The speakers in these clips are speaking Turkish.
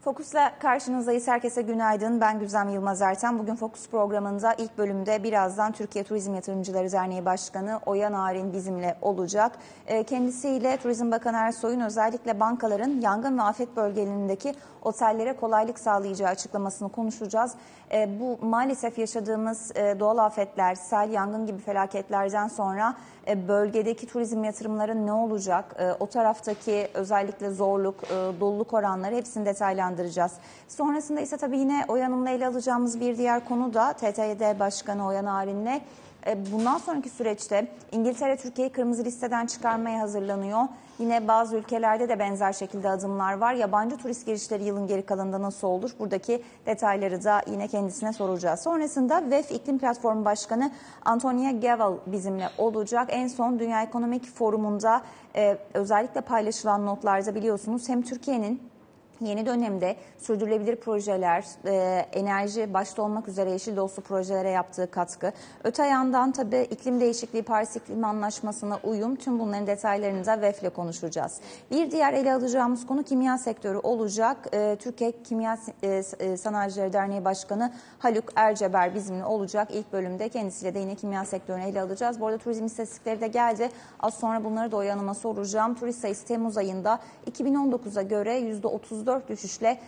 Fokus'la karşınızdayız. Herkese günaydın. Ben Güzem Yılmaz Erten. Bugün Fokus programında ilk bölümde birazdan Türkiye Turizm Yatırımcıları Derneği Başkanı Oya Narin bizimle olacak. Kendisiyle Turizm Bakanı Ersoy'un özellikle bankaların yangın ve afet bölgelerindeki otellere kolaylık sağlayacağı açıklamasını konuşacağız. Bu maalesef yaşadığımız doğal afetler, sel, yangın gibi felaketlerden sonra bölgedeki turizm yatırımları ne olacak? O taraftaki özellikle zorluk, doluluk oranları hepsini detaylandıracağız. Sonrasında ise tabii yine Oya Hanım'la ele alacağımız bir diğer konu da TTYD Başkanı Oya Narin'le. Bundan sonraki süreçte İngiltere Türkiye'yi kırmızı listeden çıkarmaya hazırlanıyor. Yine bazı ülkelerde de benzer şekilde adımlar var. Yabancı turist girişleri yılın geri kalanında nasıl olur? Buradaki detayları da yine kendisine soracağız. Sonrasında WEF İklim Platformu Başkanı Antonia Gevel bizimle olacak. En son Dünya Ekonomik Forumu'nda özellikle paylaşılan notlarda biliyorsunuz hem Türkiye'nin yeni dönemde sürdürülebilir projeler, enerji başta olmak üzere yeşil dostu projelere yaptığı katkı. Öte yandan tabii iklim değişikliği, Paris İklim Anlaşması'na uyum, tüm bunların detaylarını da WEF'le konuşacağız. Bir diğer ele alacağımız konu kimya sektörü olacak. Türkiye Kimya Sanayicileri Derneği Başkanı Haluk Erceber bizimle olacak. İlk bölümde kendisiyle de yine kimya sektörünü ele alacağız. Bu arada turizm istatistikleri de geldi. Az sonra bunları da Oya Hanım'a soracağım. Turist sayısı Temmuz ayında 2019'a göre %34 düşüşle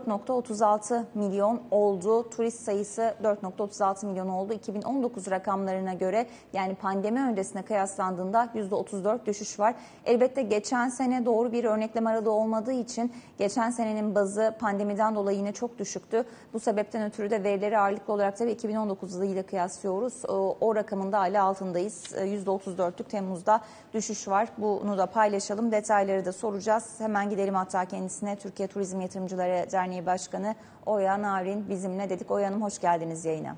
4,36 milyon oldu. Turist sayısı 4,36 milyon oldu. 2019 rakamlarına göre yani pandemi öncesine kıyaslandığında %34 düşüş var. Elbette geçen sene doğru bir örneklem aralığı olmadığı için geçen senenin bazı pandemiden dolayı yine çok düşüktü. Bu sebepten ötürü de verileri ağırlıklı olarak tabii 2019 ile kıyaslıyoruz. O rakamın da hala altındayız. %34'lük Temmuz'da düşüş var. Bunu da paylaşalım. Detayları da soracağız. Hemen gidelim hatta kendisine. Türkiye Turizm Yatırımcıları Derneği Başkanı Oya Narin bizimle dedik. Oya Hanım hoş geldiniz yayına.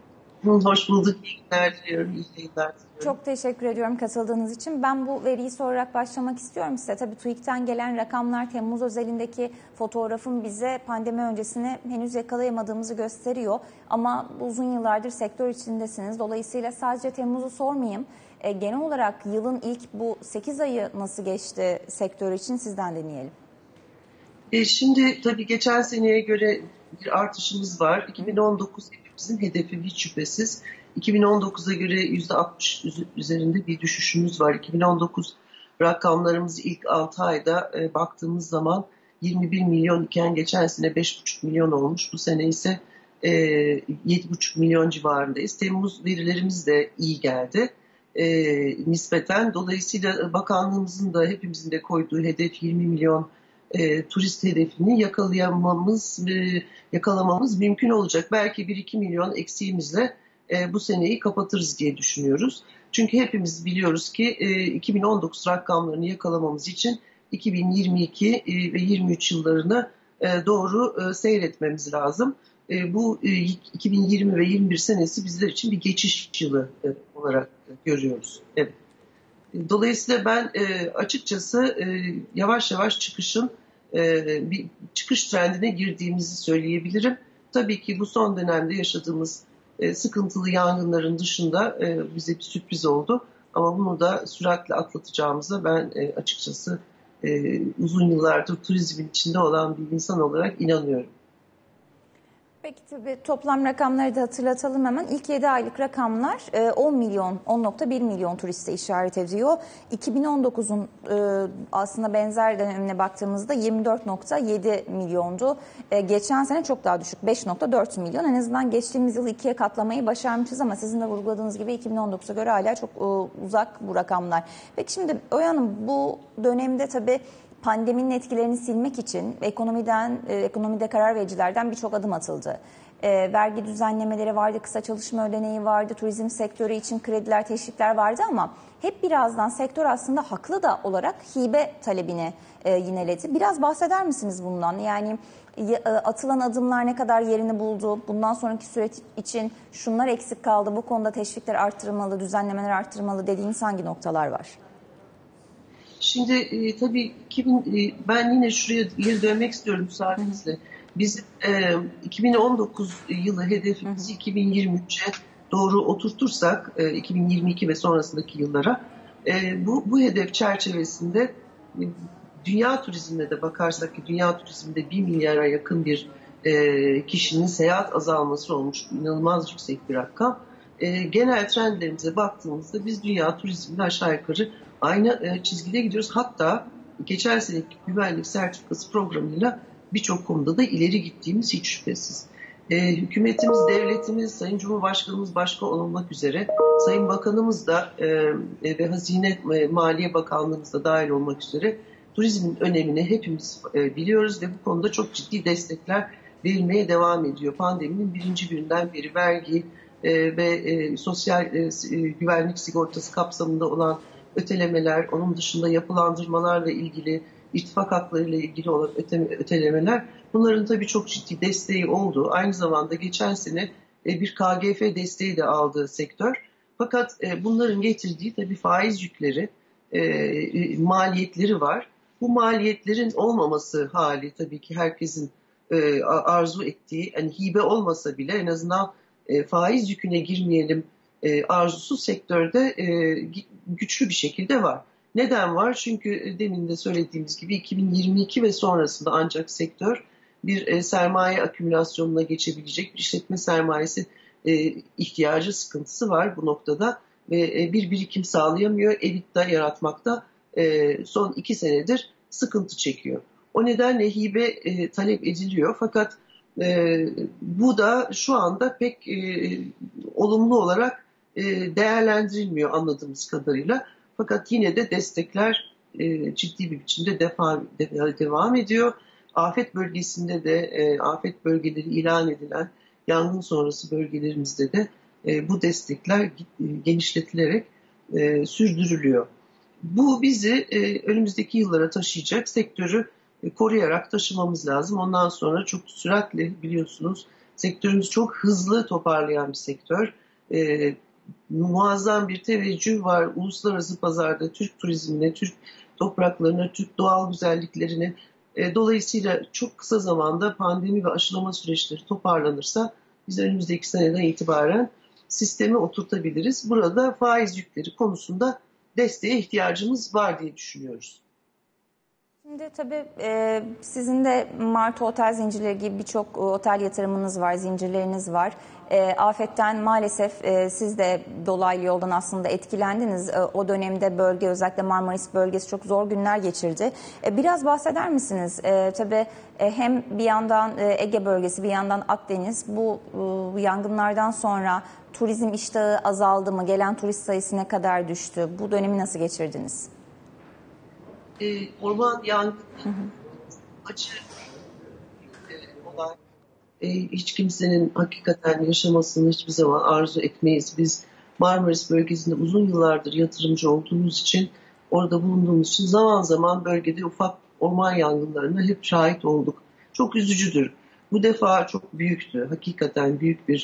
Hoş bulduk. İyi günler diliyorum. İyi yayınlar diliyorum. Çok teşekkür ediyorum katıldığınız için. Ben bu veriyi sorarak başlamak istiyorum size. Tabii TÜİK'ten gelen rakamlar Temmuz özelindeki fotoğrafın bize pandemi öncesini henüz yakalayamadığımızı gösteriyor. Ama uzun yıllardır sektör içindesiniz. Dolayısıyla sadece Temmuz'u sormayayım. Genel olarak yılın ilk bu 8 ayı nasıl geçti sektör için sizden dinleyelim. Şimdi tabii geçen seneye göre bir artışımız var. 2019 hepimizin hedefi hiç şüphesiz. 2019'a göre %60 üzerinde bir düşüşümüz var. 2019 rakamlarımız ilk 6 ayda baktığımız zaman 21 milyon iken geçen sene 5,5 milyon olmuş. Bu sene ise 7,5 milyon civarındayız. Temmuz verilerimiz de iyi geldi nispeten. Dolayısıyla bakanlığımızın da hepimizin de koyduğu hedef 20 milyon turist hedefini yakalamamız mümkün olacak. Belki 1-2 milyon eksiğimizle bu seneyi kapatırız diye düşünüyoruz. Çünkü hepimiz biliyoruz ki 2019 rakamlarını yakalamamız için 2022 ve 23 yıllarına doğru seyretmemiz lazım. Bu 2020 ve 21 senesi bizler için bir geçiş yılı olarak görüyoruz. Evet. Dolayısıyla ben açıkçası yavaş yavaş bir çıkış trendine girdiğimizi söyleyebilirim. Tabii ki bu son dönemde yaşadığımız sıkıntılı yangınların dışında bize bir sürpriz oldu. Ama bunu da süratle atlatacağımıza ben açıkçası uzun yıllardır turizmin içinde olan bir insan olarak inanıyorum. Peki tabii toplam rakamları da hatırlatalım hemen. İlk 7 aylık rakamlar 10,1 milyon turiste işaret ediyor. 2019'un aslında benzer dönemine baktığımızda 24,7 milyondu. Geçen sene çok daha düşük 5,4 milyon. En azından geçtiğimiz yıl ikiye katlamayı başarmışız ama sizin de vurguladığınız gibi 2019'a göre hala çok uzak bu rakamlar. Peki şimdi Oya Hanım bu dönemde tabii pandeminin etkilerini silmek için ekonomide karar vericilerden birçok adım atıldı. Vergi düzenlemeleri vardı, kısa çalışma ödeneği vardı, turizm sektörü için krediler, teşvikler vardı ama hep birazdan sektör aslında haklı da olarak hibe talebini yineledi. Biraz bahseder misiniz bundan? Yani atılan adımlar ne kadar yerini buldu? Bundan sonraki süreç için şunlar eksik kaldı, bu konuda teşvikler arttırılmalı, düzenlemeler arttırılmalı dediğiniz hangi noktalar var? Şimdi tabii ben yine şuraya geri dönmek istiyorum müsaadenizle. Biz 2019 yılı hedefimizi 2023'e doğru oturtursak 2022 ve sonrasındaki yıllara bu hedef çerçevesinde dünya turizmine de bakarsak ki dünya turizminde 1 milyara yakın bir kişinin seyahat azalması olmuş. İnanılmaz yüksek bir rakam. Genel trendlerimize baktığımızda biz dünya turizminde aşağı yukarı aynı çizgide gidiyoruz. Hatta geçen seneki güvenlik sertifikası programıyla birçok konuda da ileri gittiğimiz hiç şüphesiz. Hükümetimiz, devletimiz, Sayın Cumhurbaşkanımız başka olmak üzere, Sayın Bakanımız da ve Hazine Maliye Bakanlığımız da dahil olmak üzere turizmin önemini hepimiz biliyoruz ve bu konuda çok ciddi destekler verilmeye devam ediyor. Pandeminin birinci günden beri vergi ve sosyal güvenlik sigortası kapsamında olan ötelemeler, onun dışında yapılandırmalarla ilgili, irtifak haklarıyla ilgili olan ötelemeler, bunların tabii çok ciddi desteği oldu. Aynı zamanda geçen sene bir KGF desteği de aldı sektör. Fakat bunların getirdiği tabii faiz yükleri, maliyetleri var. Bu maliyetlerin olmaması hali tabii ki herkesin arzu ettiği, hani hibe olmasa bile en azından faiz yüküne girmeyelim arzusu sektörde güçlü bir şekilde var. Neden var? Çünkü demin de söylediğimiz gibi 2022 ve sonrasında ancak sektör bir sermaye akümülasyonuna geçebilecek, bir işletme sermayesi ihtiyacı, sıkıntısı var bu noktada ve bir birikim sağlayamıyor. EBITDA yaratmakta son 2 senedir sıkıntı çekiyor. O nedenle hibe talep ediliyor, fakat bu da şu anda pek olumlu olarak değerlendirilmiyor anladığımız kadarıyla. Fakat yine de destekler ciddi bir biçimde devam ediyor. Afet bölgesinde de afet bölgeleri ilan edilen yangın sonrası bölgelerimizde de bu destekler genişletilerek sürdürülüyor. Bu bizi önümüzdeki yıllara taşıyacak, sektörü koruyarak taşımamız lazım. Ondan sonra çok süratle, biliyorsunuz, sektörümüz çok hızlı toparlayan bir sektör. Muazzam bir teveccüh var uluslararası pazarda Türk turizmine, Türk topraklarına, Türk doğal güzelliklerine. Dolayısıyla çok kısa zamanda pandemi ve aşılama süreçleri toparlanırsa biz önümüzdeki seneden itibaren sistemi oturtabiliriz. Burada faiz yükleri konusunda desteğe ihtiyacımız var diye düşünüyoruz. Şimdi tabii sizin de Martı Otel zincirleri gibi birçok otel yatırımınız var, zincirleriniz var. Afetten maalesef siz de dolaylı yoldan aslında etkilendiniz. O dönemde bölge, özellikle Marmaris bölgesi çok zor günler geçirdi. Biraz bahseder misiniz? Tabii hem bir yandan Ege bölgesi, bir yandan Akdeniz, bu yangınlardan sonra turizm iştahı azaldı mı? Gelen turist sayısı ne kadar düştü? Bu dönemi nasıl geçirdiniz? Orman yangını acı olay. Hiç kimsenin hakikaten yaşamasını hiçbir zaman arzu etmeyiz. Biz Marmaris bölgesinde uzun yıllardır yatırımcı olduğumuz için, orada bulunduğumuz için zaman zaman bölgede ufak orman yangınlarına hep şahit olduk. Çok üzücüdür. Bu defa çok büyüktü. Hakikaten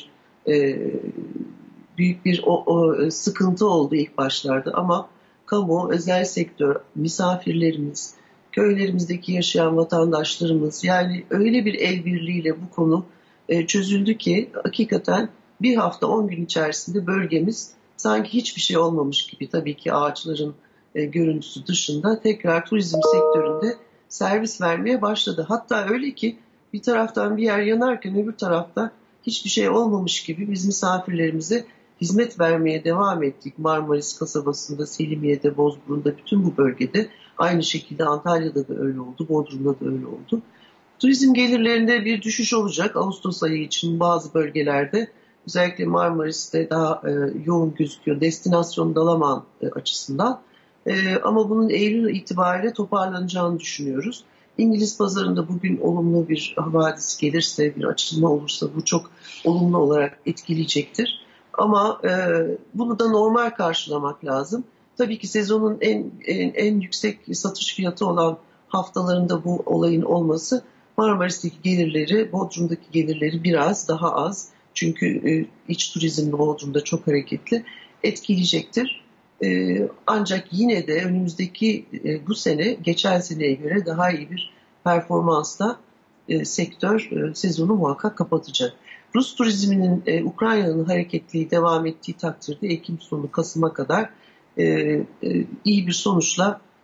büyük bir sıkıntı oldu ilk başlarda, ama kamu, özel sektör, misafirlerimiz, köylerimizdeki yaşayan vatandaşlarımız, yani öyle bir el birliğiyle bu konu çözüldü ki hakikaten bir hafta 10 gün içerisinde bölgemiz sanki hiçbir şey olmamış gibi, tabii ki ağaçların görüntüsü dışında, tekrar turizm sektöründe servis vermeye başladı. Hatta öyle ki bir taraftan bir yer yanarken öbür tarafta hiçbir şey olmamış gibi biz misafirlerimize hizmet vermeye devam ettik. Marmaris kasabasında, Selimiye'de, Bozburun'da, bütün bu bölgede. Aynı şekilde Antalya'da da öyle oldu, Bodrum'da da öyle oldu. Turizm gelirlerinde bir düşüş olacak Ağustos ayı için bazı bölgelerde. Özellikle Marmaris'te daha yoğun gözüküyor destinasyon Dalaman açısından. Ama bunun Eylül itibariyle toparlanacağını düşünüyoruz. İngiliz pazarında bugün olumlu bir havadis gelirse, bir açılma olursa bu çok olumlu olarak etkileyecektir. Ama bunu da normal karşılamak lazım. Tabii ki sezonun en yüksek satış fiyatı olan haftalarında bu olayın olması Marmaris'teki gelirleri, Bodrum'daki gelirleri biraz daha az. Çünkü iç turizm Bodrum'da çok hareketli, etkileyecektir. Ancak yine de önümüzdeki bu sene geçen seneye göre daha iyi bir performansla sektör sezonu muhakkak kapatacak. Rus turizminin Ukrayna'nın hareketliği devam ettiği takdirde Ekim sonu Kasım'a kadar iyi bir sonuçla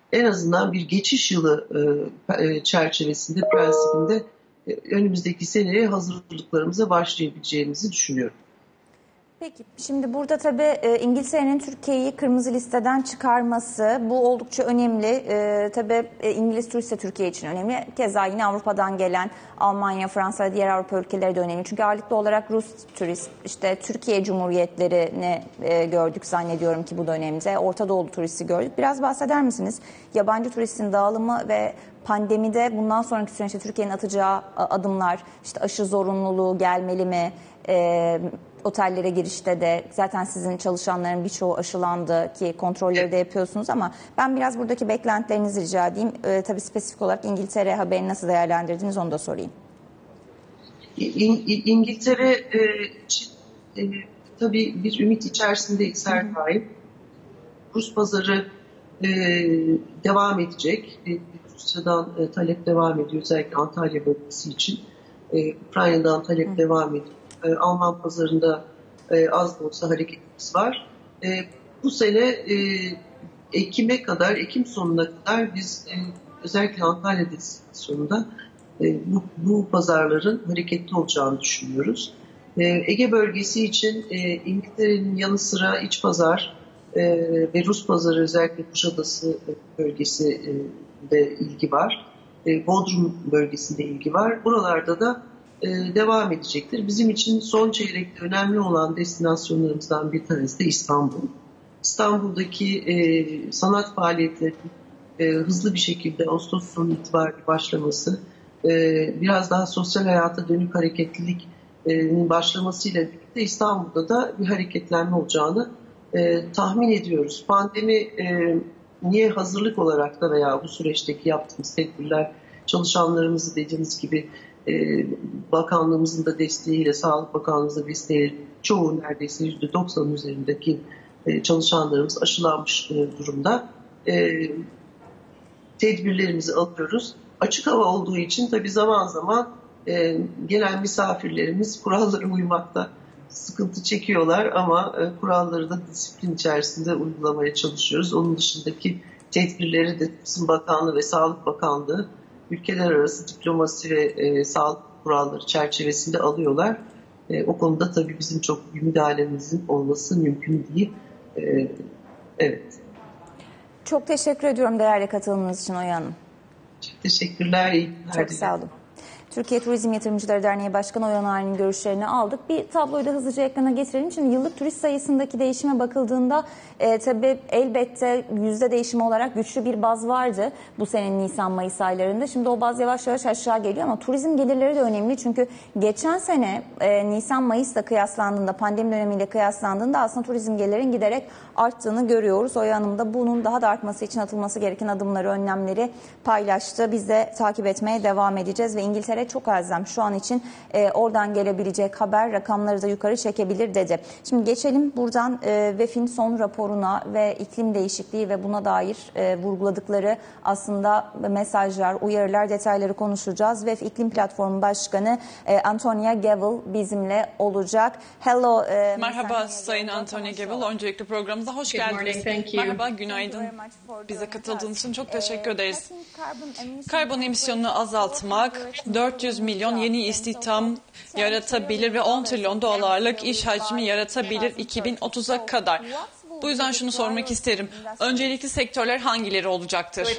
en azından bir geçiş yılı çerçevesinde, prensibinde önümüzdeki seneye hazırlıklarımıza başlayabileceğimizi düşünüyorum. Peki, şimdi burada tabii İngiltere'nin Türkiye'yi kırmızı listeden çıkarması, bu oldukça önemli. Tabii İngiliz turist de Türkiye için önemli. Keza yine Avrupa'dan gelen Almanya, Fransa ve diğer Avrupa ülkeleri de önemli. Çünkü ağırlıklı olarak Rus turist, işte Türkiye Cumhuriyetlerini gördük zannediyorum ki bu dönemde. Orta Doğulu turisti gördük. Biraz bahseder misiniz? Yabancı turistin dağılımı ve pandemide bundan sonraki süreçte Türkiye'nin atacağı adımlar, işte aşı zorunluluğu gelmeli mi? Otellere girişte de zaten sizin çalışanların birçoğu aşılandı ki kontrolleri de yapıyorsunuz ama ben biraz buradaki beklentilerinizi rica edeyim. Tabii spesifik olarak İngiltere haberini nasıl değerlendirdiniz onu da sorayım. İngiltere tabii bir ümit içerisindeyiz her daim. Rus pazarı devam edecek. Rusya'dan talep devam ediyor. Özellikle Antalya bölgesi için. Ukrayna'dan talep devam ediyor. Alman pazarında az da olsa hareketimiz var. Bu sene Ekim sonuna kadar biz özellikle Antalya destinasyonunda bu pazarların hareketli olacağını düşünüyoruz. Ege bölgesi için İngiltere'nin yanı sıra iç pazar ve Rus pazarı, özellikle Kuşadası bölgesinde ilgi var. Bodrum bölgesinde ilgi var. Buralarda da devam edecektir. Bizim için son çeyrekte önemli olan destinasyonlarımızdan bir tanesi de İstanbul. İstanbul'daki sanat faaliyetlerinin hızlı bir şekilde Ağustos sonu itibariyle başlaması, biraz daha sosyal hayata dönük hareketliliğin başlamasıyla birlikte İstanbul'da da bir hareketlenme olacağını tahmin ediyoruz. Pandemi niye hazırlık olarak da veya bu süreçteki yaptığımız tedbirler, çalışanlarımızı dediğiniz gibi bakanlığımızın da desteğiyle, Sağlık Bakanlığımızın da desteğiyle çoğu, neredeyse %90'ın üzerindeki çalışanlarımız aşılanmış durumda. Tedbirlerimizi alıyoruz. Açık hava olduğu için tabii zaman zaman gelen misafirlerimiz kurallara uymakta sıkıntı çekiyorlar ama kuralları da disiplin içerisinde uygulamaya çalışıyoruz. Onun dışındaki tedbirleri de Turizm Bakanlığı ve Sağlık Bakanlığı ülkeler arası diplomasi ve sağlık kuralları çerçevesinde alıyorlar. O konuda tabii bizim çok bir müdahalemizin olması mümkün değil. Evet. Çok teşekkür ediyorum değerli katılımınız için Oya Hanım. Çok teşekkürler. İyi günler. Çok sağ olun. Türkiye Turizm Yatırımcıları Derneği Başkanı Oya Narin'in görüşlerini aldık. Bir tabloyu da hızlıca ekrana getirelim. Şimdi yıllık turist sayısındaki değişime bakıldığında tabii elbette yüzde değişimi olarak güçlü bir baz vardı bu senenin Nisan-Mayıs aylarında. Şimdi o baz yavaş yavaş aşağı geliyor ama turizm gelirleri de önemli. Çünkü geçen sene Nisan-Mayıs'la kıyaslandığında, pandemi dönemiyle kıyaslandığında aslında turizm gelirlerin giderek arttığını görüyoruz. Oya Hanım da bunun daha da artması için atılması gereken adımları, önlemleri paylaştı. Biz de takip etmeye devam edeceğiz ve İngiltere çok elzem şu an için oradan gelebilecek haber rakamları da yukarı çekebilir dedi. Şimdi geçelim buradan WEF'in son raporuna ve iklim değişikliği ve buna dair vurguladıkları aslında mesajlar, uyarılar, detayları konuşacağız. WEF İklim Platformu Başkanı Antonia Gevel bizimle olacak. Hello. Merhaba Sayın Antonia Gevel. Öncelikle programımıza hoş geldiniz. Merhaba, günaydın. Bize katıldığınız için çok teşekkür ederiz. Karbon emisyonunu azaltmak, 400 milyon yeni istihdam yaratabilir ve 10 trilyon dolarlık iş hacmi yaratabilir 2030'a kadar. Bu yüzden şunu sormak isterim. Öncelikli sektörler hangileri olacaktır?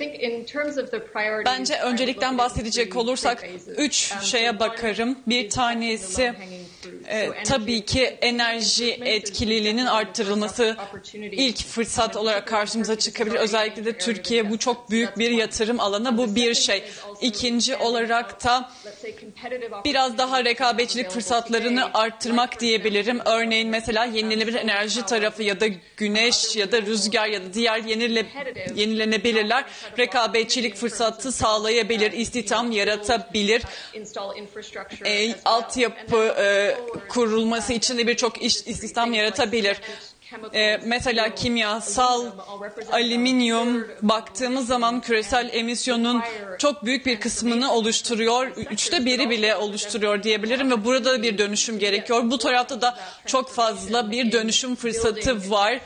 Bence öncelikten bahsedecek olursak 3 şeye bakarım. Bir tanesi tabii ki enerji etkililiğinin arttırılması ilk fırsat olarak karşımıza çıkabilir. Özellikle de Türkiye bu çok büyük bir yatırım alanı. Bu bir şey. İkinci olarak da biraz daha rekabetçilik fırsatlarını arttırmak diyebilirim. Örneğin mesela yenilenebilir enerji tarafı ya da güneş ya da rüzgar ya da diğer yenilenebilirler rekabetçilik fırsatı sağlayabilir, istihdam yaratabilir. Altyapı kurulması için de birçok istihdam yaratabilir. Mesela kimyasal, alüminyum baktığımız zaman küresel emisyonun çok büyük bir kısmını oluşturuyor. 1/3 bile oluşturuyor diyebilirim ve burada bir dönüşüm gerekiyor. Bu tarafta da çok fazla bir dönüşüm fırsatı var.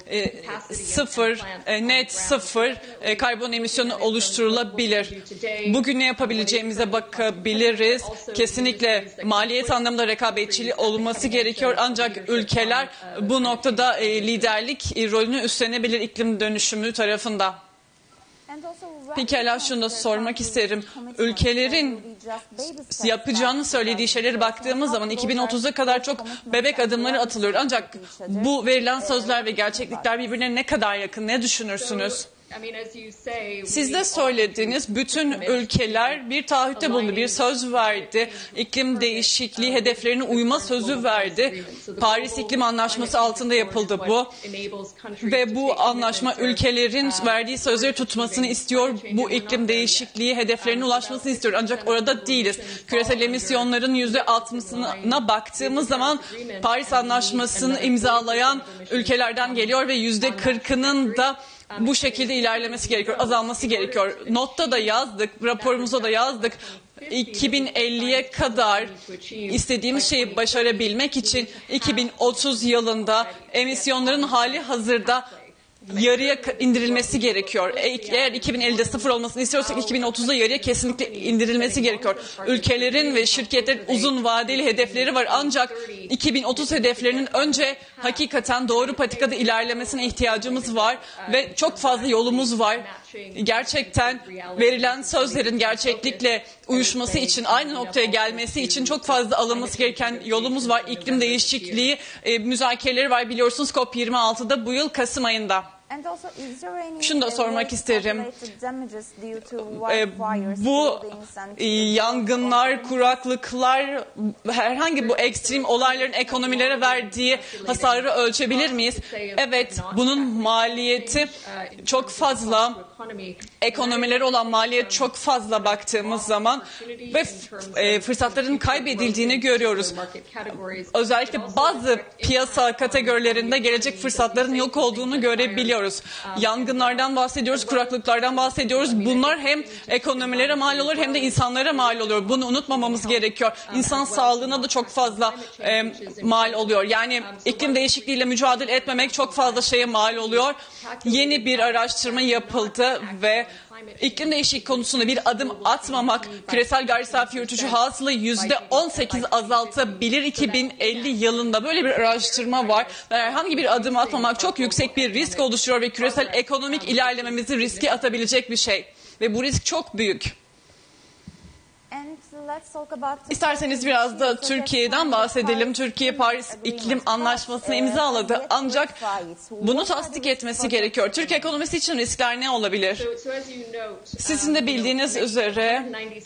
Net sıfır karbon emisyonu oluşturulabilir. Bugün ne yapabileceğimize bakabiliriz. Kesinlikle maliyet anlamında rekabetçili olması gerekiyor. Ancak ülkeler bu noktada liderlik rolünü üstlenebilir iklim dönüşümü tarafında. Pekala şunu da sormak isterim. Ülkelerin yapacağını söylediği şeylere baktığımız zaman 2030'a kadar çok bebek adımları atılıyor. Ancak bu verilen sözler ve gerçeklikler birbirine ne kadar yakın? Ne düşünürsünüz? Siz de söylediğiniz bütün ülkeler bir taahhütte bulundu, bir söz verdi. İklim değişikliği hedeflerine uyma sözü verdi. Paris İklim Anlaşması altında yapıldı bu. Ve bu anlaşma ülkelerin verdiği sözleri tutmasını istiyor. Bu iklim değişikliği hedeflerine ulaşmasını istiyor. Ancak orada değiliz. Küresel emisyonların %60'ına baktığımız zaman Paris Anlaşması'nı imzalayan ülkelerden geliyor ve %40'ının da bu şekilde ilerlemesi gerekiyor, azalması gerekiyor. Notta da yazdık, raporumuzda da yazdık. 2050'ye kadar istediğimiz şeyi başarabilmek için 2030 yılında emisyonların hali hazırda yarıya indirilmesi gerekiyor. Eğer 2050'de sıfır olmasını istiyorsak 2030'da yarıya kesinlikle indirilmesi gerekiyor. Ülkelerin ve şirketlerin uzun vadeli hedefleri var ancak 2030 hedeflerinin önce hakikaten doğru patikada ilerlemesine ihtiyacımız var ve çok fazla yolumuz var. Gerçekten verilen sözlerin gerçeklikle uyuşması için, aynı noktaya gelmesi için çok fazla alınması gereken yolumuz var. İklim değişikliği müzakereleri var biliyorsunuz COP26'da bu yıl Kasım ayında. Şunu da sormak isterim. Bu yangınlar, kuraklıklar, herhangi bu ekstrem olayların ekonomilere verdiği hasarı ölçebilir miyiz? Evet, bunun maliyeti çok fazla. Ekonomilere olan maliyet çok fazla baktığımız zaman ve fırsatların kaybedildiğini görüyoruz. Özellikle bazı piyasa kategorilerinde gelecek fırsatların yok olduğunu görebiliyoruz. Yangınlardan bahsediyoruz, kuraklıklardan bahsediyoruz. Bunlar hem ekonomilere mal olur hem de insanlara mal oluyor. Bunu unutmamamız gerekiyor. İnsan sağlığına da çok fazla mal oluyor. Yani iklim değişikliğiyle mücadele etmemek çok fazla şeye mal oluyor. Yeni bir araştırma yapıldı ve iklim değişikliği konusunda bir adım atmamak küresel gayri safi yurt hasılayı %18 azaltabilir 2050 yılında. Böyle bir araştırma var ve herhangi bir adım atmamak çok yüksek bir risk oluşturuyor ve küresel ekonomik ilerlememizi riske atabilecek bir şey. Ve bu risk çok büyük. İsterseniz biraz da Türkiye'den bahsedelim. Türkiye Paris İklim Anlaşması'nı imzaladı ancak bunu tasdik etmesi gerekiyor. Türkiye ekonomisi için riskler ne olabilir? Sizin de bildiğiniz üzere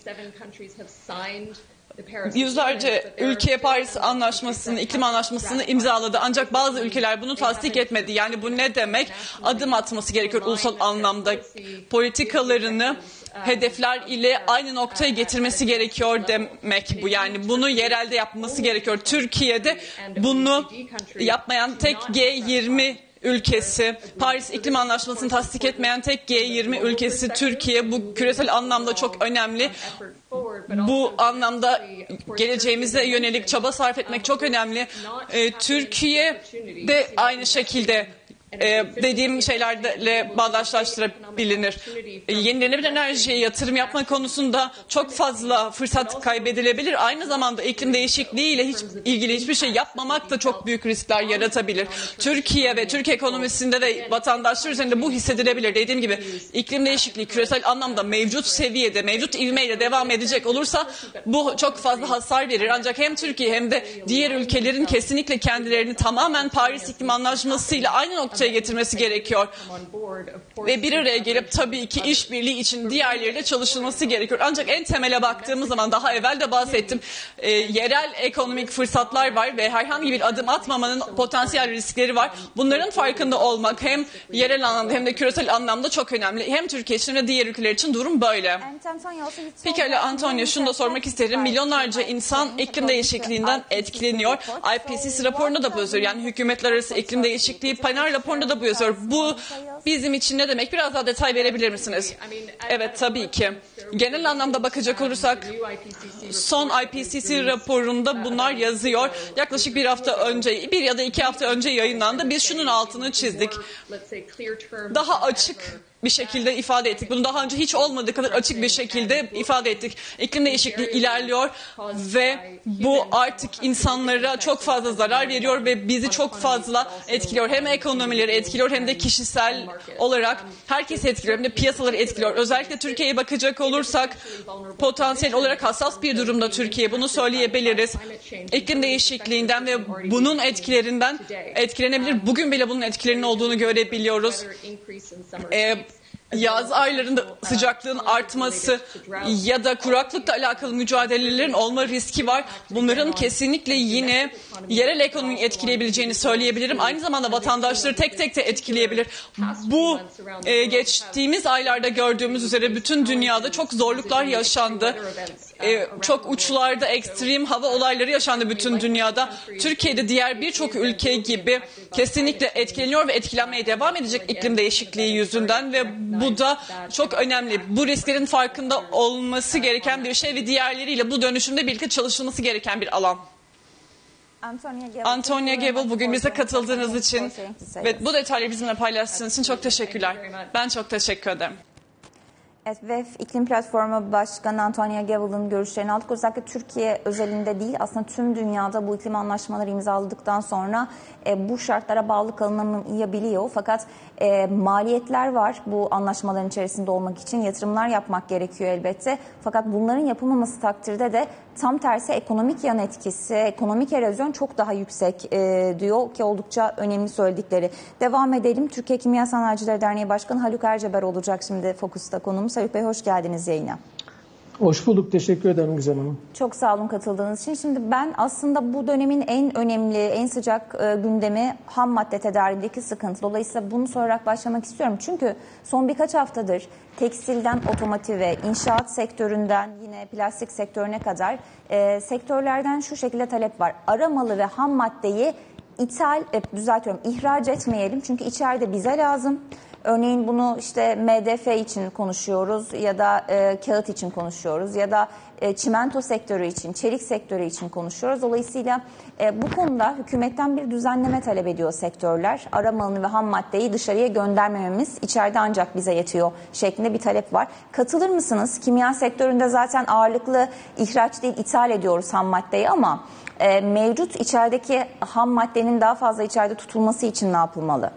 yüzlerce ülke Paris Anlaşması'nı, iklim anlaşmasını imzaladı. Ancak bazı ülkeler bunu tasdik etmedi. Yani bu ne demek? Adım atması gerekiyor ulusal anlamda. Politikalarını hedefler ile aynı noktaya getirmesi gerekiyor demek bu. Yani bunu yerelde yapması gerekiyor. Türkiye'de bunu yapmayan tek G20 ülkesi, Paris İklim Anlaşması'nı tasdik etmeyen tek G20 ülkesi Türkiye. Bu küresel anlamda çok önemli. Bu anlamda geleceğimize yönelik çaba sarf etmek çok önemli. Türkiye de aynı şekilde dediğim şeylerle bağdaşlaştırabilir. Yenilenebilir enerjiye yatırım yapma konusunda çok fazla fırsat kaybedilebilir. Aynı zamanda iklim değişikliğiyle ilgili hiçbir şey yapmamak da çok büyük riskler yaratabilir. Türkiye ve Türkiye ekonomisinde ve vatandaşlar üzerinde bu hissedilebilir. Dediğim gibi iklim değişikliği küresel anlamda mevcut seviyede, mevcut ivmeyle devam edecek olursa bu çok fazla hasar verir. Ancak hem Türkiye hem de diğer ülkelerin kesinlikle kendilerini tamamen Paris İklim Anlaşması ile aynı noktaya getirmesi gerekiyor. Ve bir araya gelip tabii ki işbirliği için diğerleriyle çalışılması gerekiyor. Ancak en temele baktığımız zaman daha evvel de bahsettim. Yerel ekonomik fırsatlar var ve herhangi bir adım atmamanın potansiyel riskleri var. Bunların farkında olmak hem yerel anlamda hem de küresel anlamda çok önemli. Hem Türkiye için ve diğer ülkeler için durum böyle. Pekala Antonio, şunu da sormak isterim. Milyonlarca insan iklim değişikliğinden etkileniyor. IPCC raporunda da bu yazıyor. Yani hükümetler arası iklim değişikliği panel raporunda da bu yazıyor. Bu bizim için ne demek? Biraz daha detay verebilir misiniz? Evet, tabii ki. Genel anlamda bakacak olursak son IPCC raporunda bunlar yazıyor. Yaklaşık bir hafta önce, 1 ya da 2 hafta önce yayınlandı. Biz şunun altını çizdik. Daha açık bir şekilde ifade ettik. Bunu daha önce hiç olmadığı kadar açık bir şekilde ifade ettik. İklim değişikliği ilerliyor ve bu artık insanlara çok fazla zarar veriyor ve bizi çok fazla etkiliyor. Hem ekonomileri etkiliyor hem de kişisel olarak herkesi etkiliyor hem de piyasaları etkiliyor. Özellikle Türkiye'ye bakacak olursak potansiyel olarak hassas bir durumda Türkiye. Bunu söyleyebiliriz. İklim değişikliğinden ve bunun etkilerinden etkilenebilir. Bugün bile bunun etkilerinin olduğunu görebiliyoruz. Yaz aylarında sıcaklığın artması ya da kuraklıkla alakalı mücadelelerin olma riski var. Bunların kesinlikle yine yerel ekonomiyi etkileyebileceğini söyleyebilirim. Aynı zamanda vatandaşları tek tek de etkileyebilir. Bu geçtiğimiz aylarda gördüğümüz üzere bütün dünyada çok zorluklar yaşandı. Çok uçlarda ekstrem hava olayları yaşandı bütün dünyada. Türkiye'de diğer birçok ülke gibi kesinlikle etkileniyor ve etkilenmeye devam edecek iklim değişikliği yüzünden ve bu da çok önemli. Bu risklerin farkında olması gereken bir şey ve diğerleriyle bu dönüşümde birlikte çalışılması gereken bir alan. Antonia Gebel, bugün bize katıldığınız için ve bu detayları bizimle paylaştığınız için çok teşekkürler. Ben çok teşekkür ederim. Evet, WEF İklim Platformu Başkanı Antonia Gebel'in görüşlerini aldık. Özellikle Türkiye özelinde değil, aslında tüm dünyada bu iklim anlaşmaları imzaladıktan sonra bu şartlara bağlı kalınabiliyor. Fakat maliyetler var bu anlaşmaların içerisinde olmak için. Yatırımlar yapmak gerekiyor elbette. Fakat bunların yapılmaması takdirde de tam tersi ekonomik yan etkisi, ekonomik erozyon çok daha yüksek diyor ki oldukça önemli söyledikleri. Devam edelim. Türkiye Kimya Sanayicileri Derneği Başkanı Haluk Erceber olacak şimdi Fokus'ta konuğumuz. Haluk Bey, hoş geldiniz yayına. Hoş bulduk. Teşekkür ederim Gizem Hanım. Çok sağ olun katıldığınız için. Şimdi ben aslında bu dönemin en önemli, en sıcak gündemi ham madde tedariğindeki sıkıntı. Dolayısıyla bunu sorarak başlamak istiyorum. Çünkü son birkaç haftadır tekstilden otomotive, inşaat sektöründen yine plastik sektörüne kadar sektörlerden şu şekilde talep var. Aramalı ve ham maddeyi ihraç etmeyelim. Çünkü içeride bize lazım. Örneğin bunu işte MDF için konuşuyoruz ya da kağıt için konuşuyoruz ya da çimento sektörü için, çelik sektörü için konuşuyoruz. Dolayısıyla bu konuda hükümetten bir düzenleme talep ediyor sektörler. Aramalını ve ham maddeyi dışarıya göndermememiz içeride ancak bize yetiyor şeklinde bir talep var. Katılır mısınız? Kimya sektöründe zaten ağırlıklı ihraç değil ithal ediyoruz ham maddeyi ama mevcut içerideki ham maddenin daha fazla içeride tutulması için ne yapılmalı?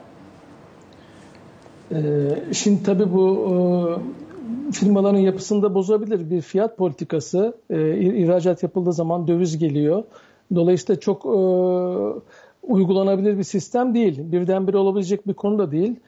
Şimdi tabii bu firmaların yapısını da bozabilir. Bir fiyat politikası, ihracat yapıldığı zaman döviz geliyor. Dolayısıyla çok uygulanabilir bir sistem değil. Birdenbire olabilecek bir konu da değil.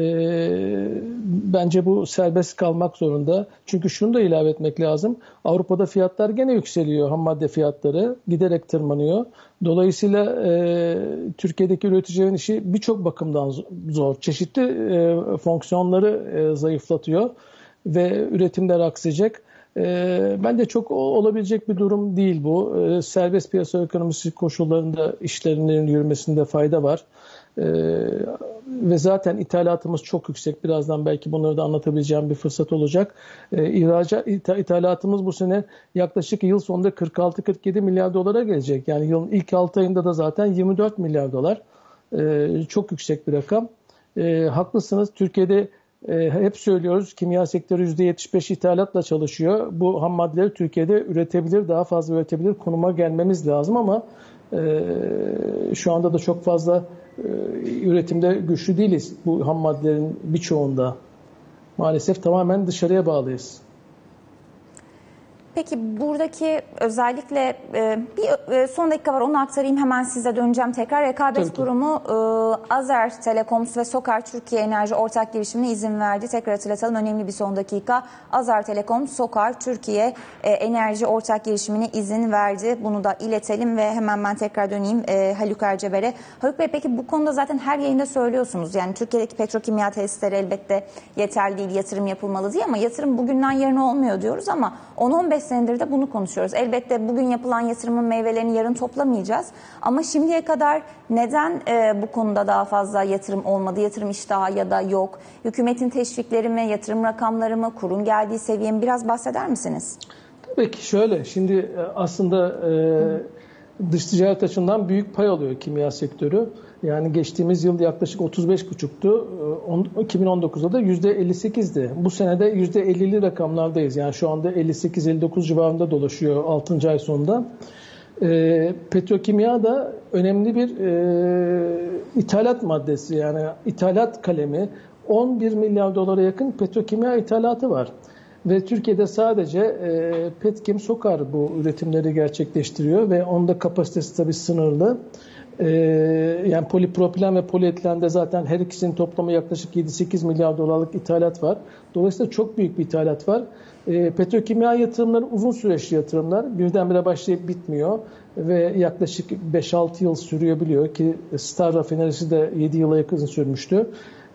Bence bu serbest kalmak zorunda. Çünkü şunu da ilave etmek lazım. Avrupa'da fiyatlar gene yükseliyor. Ham madde fiyatları giderek tırmanıyor. Dolayısıyla Türkiye'deki üreticilerin işi birçok bakımdan zor. Çeşitli fonksiyonları zayıflatıyor ve üretimler aksayacak. Bence çok olabilecek bir durum değil bu. Serbest piyasa ekonomisi koşullarında işlerinin yürümesinde fayda var. Ve zaten ithalatımız çok yüksek. Birazdan belki bunları da anlatabileceğim bir fırsat olacak. İthalatımız bu sene yaklaşık yıl sonunda 46-47 milyar dolara gelecek. Yani yılın ilk 6 ayında da zaten 24 milyar dolar. Çok yüksek bir rakam. Haklısınız. Türkiye'de hep söylüyoruz, kimya sektörü %75 ithalatla çalışıyor. Bu ham maddeleri Türkiye'de üretebilir, daha fazla üretebilir konuma gelmemiz lazım ama şu anda da çok fazla üretimde güçlü değiliz bu ham maddelerin birçoğunda. Maalesef tamamen dışarıya bağlıyız. Peki buradaki özellikle bir son dakika var, onu aktarayım, hemen size döneceğim tekrar. Rekabet Kurumu Azer Telekoms ve Sokar Türkiye Enerji ortak girişimine izin verdi. Tekrar hatırlatalım, önemli bir son dakika. Azer Telekom, Sokar Türkiye Enerji ortak girişimine izin verdi. Bunu da iletelim ve hemen ben tekrar döneyim Haluk Erceber'e. Haluk Bey, peki bu konuda zaten her yayında söylüyorsunuz. Yani Türkiye'deki petrokimya tesisleri elbette yeterli değil, yatırım yapılmalı diye, ama yatırım bugünden yarına olmuyor diyoruz ama 10-15 senedir de bunu konuşuyoruz. Elbette bugün yapılan yatırımın meyvelerini yarın toplamayacağız. Ama şimdiye kadar neden bu konuda daha fazla yatırım olmadı? Yatırım iştahı ya da yok? Hükümetin teşvikleri mi, yatırım rakamları mı, kurun geldiği seviye mi? Biraz bahseder misiniz? Tabii ki şöyle. Şimdi aslında dış ticaret açısından büyük pay alıyor kimya sektörü. Yani geçtiğimiz yıl yaklaşık 35,5'tu. 2019'da da %58'di. Bu sene de %50'li rakamlardayız. Yani şu anda 58-59 civarında dolaşıyor 6. ay sonunda. Petrokimya da önemli bir ithalat maddesi. Yani ithalat kalemi. 11 milyar dolara yakın petrokimya ithalatı var. Ve Türkiye'de sadece Petkim Sokar bu üretimleri gerçekleştiriyor ve onun da kapasitesi tabii sınırlı. Yani polipropilen ve polietilende zaten her ikisinin toplamı yaklaşık 7-8 milyar dolarlık ithalat var. Dolayısıyla çok büyük bir ithalat var. Petrokimya yatırımları uzun süreçli yatırımlar. Birdenbire başlayıp bitmiyor ve yaklaşık 5-6 yıl sürüyebiliyor ki Star rafinerisi de 7 yıla yakın sürmüştü.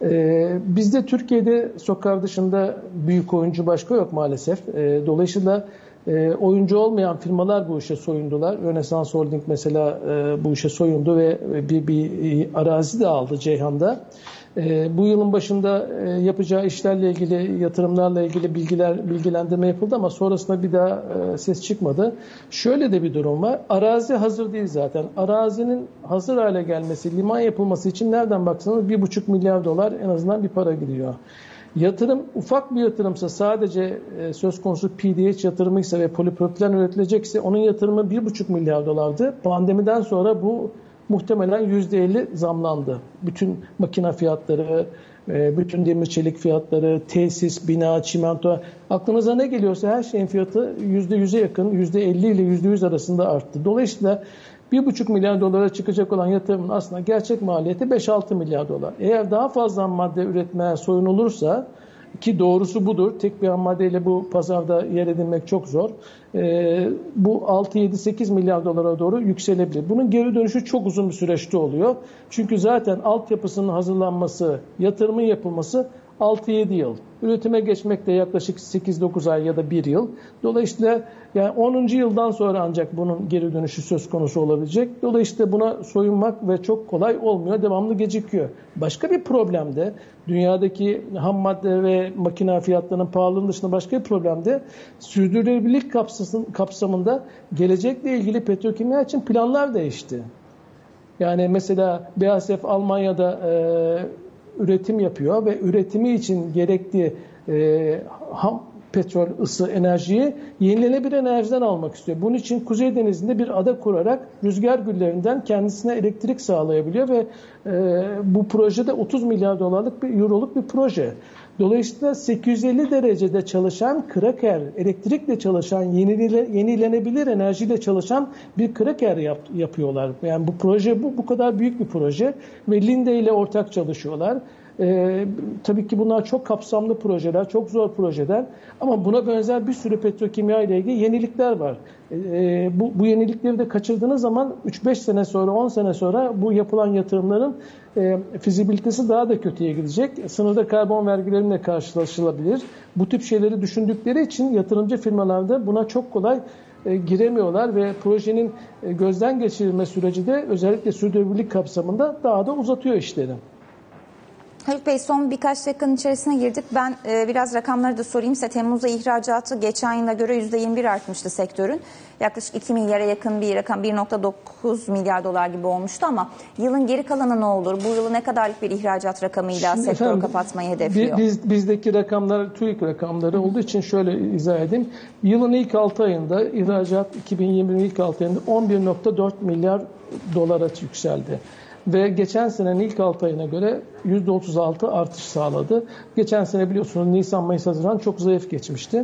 Bizde Türkiye'de Sokar dışında büyük oyuncu başka yok maalesef. Dolayısıyla oyuncu olmayan firmalar bu işe soyundular. Rönesans Holding mesela bu işe soyundu ve bir arazi de aldı Ceyhan'da. Bu yılın başında yapacağı işlerle ilgili, yatırımlarla ilgili bilgilendirme yapıldı ama sonrasında bir daha ses çıkmadı. Şöyle de bir durum var. Arazi hazır değil zaten. Arazinin hazır hale gelmesi, liman yapılması için nereden baksanız 1,5 milyar dolar en azından bir para gidiyor. Yatırım ufak bir yatırımsa, sadece söz konusu PDH yatırımıysa ve polipropilen üretilecekse onun yatırımı 1,5 milyar dolardı. Pandemiden sonra bu muhtemelen %50 zamlandı. Bütün makine fiyatları, bütün demir çelik fiyatları, tesis, bina, çimento, aklınıza ne geliyorsa her şeyin fiyatı %100'e yakın, %50 ile %100 arasında arttı. Dolayısıyla 1,5 milyar dolara çıkacak olan yatırımın aslında gerçek maliyeti 5-6 milyar dolar. Eğer daha fazla madde üretmeye soyunulursa, ki doğrusu budur, tek bir ham maddeyle bu pazarda yer edinmek çok zor, bu 6-7-8 milyar dolara doğru yükselebilir. Bunun geri dönüşü çok uzun bir süreçte oluyor. Çünkü zaten altyapısının hazırlanması, yatırımın yapılması 6-7 yıl. Üretime geçmek de yaklaşık 8-9 ay ya da 1 yıl. Dolayısıyla yani 10. yıldan sonra ancak bunun geri dönüşü söz konusu olabilecek. Dolayısıyla buna soyunmak ve çok kolay olmuyor. Devamlı gecikiyor. Başka bir problem de dünyadaki ham madde ve makine fiyatlarının pahalılığının dışında başka bir problem de sürdürülebilirlik kapsamında gelecekle ilgili petrokimya için planlar değişti. Yani mesela BASF Almanya'da üretim yapıyor ve üretimi için gerekli ham petrol, ısı, enerjiyi yenilenebilir enerjiden almak istiyor. Bunun için Kuzey Denizi'nde bir ada kurarak rüzgar güllerinden kendisine elektrik sağlayabiliyor ve bu projede 30 milyar dolarlık euroluk bir proje. Dolayısıyla 850 derecede çalışan kraker, elektrikle çalışan, yenilenebilir enerjiyle çalışan bir kraker yapıyorlar. Yani bu proje bu kadar büyük bir proje ve Linde ile ortak çalışıyorlar. Tabii ki bunlar çok kapsamlı projeler, çok zor projeler ama buna benzer bir sürü petrokimya ile ilgili yenilikler var. Bu yenilikleri de kaçırdığınız zaman 3-5 sene sonra, 10 sene sonra bu yapılan yatırımların fizibilitesi daha da kötüye gidecek. Sınırda karbon vergileriyle karşılaşılabilir. Bu tip şeyleri düşündükleri için yatırımcı firmalar da buna çok kolay giremiyorlar ve projenin gözden geçirilme süreci de özellikle sürdürülebilirlik kapsamında daha da uzatıyor işleri. Haluk Bey, son birkaç dakikanın içerisine girdik. Ben biraz rakamları da sorayım size. Temmuz'da ihracatı geçen yıla göre %21 artmıştı sektörün. Yaklaşık 2 milyara yakın bir rakam, 1,9 milyar dolar gibi olmuştu ama yılın geri kalanı ne olur? Bu yılı ne kadarlık bir ihracat rakamıyla sektör kapatmayı hedefliyor? Bizdeki rakamlar TÜİK rakamları olduğu için şöyle izah edeyim. Yılın ilk 6 ayında ihracat 2020'nin ilk 6 ayında 11,4 milyar dolara yükseldi. Ve geçen senenin ilk 6 ayına göre %36 artış sağladı. Geçen sene biliyorsunuz Nisan, Mayıs, Haziran çok zayıf geçmişti.